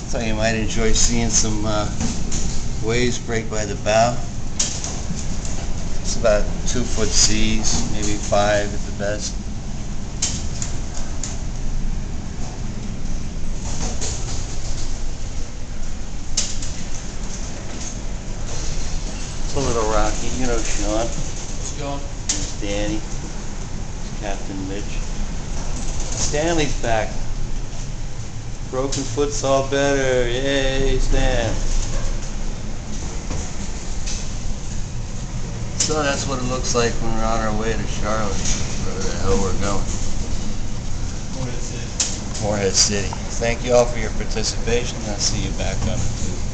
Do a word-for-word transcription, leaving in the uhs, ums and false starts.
Thought you might enjoy seeing some uh, waves break by the bow. It's about two foot seas, maybe five at the best. It's a little rocky, you know Sean. How's it going? There's Danny. There's Captain Mitch. Stanley's back. Broken foot's all better. Yay, Stan. So that's what it looks like when we're on our way to Charlotte, wherever the hell we're going. Morehead City. Morehead City. Thank you all for your participation. I'll see you back on the tube.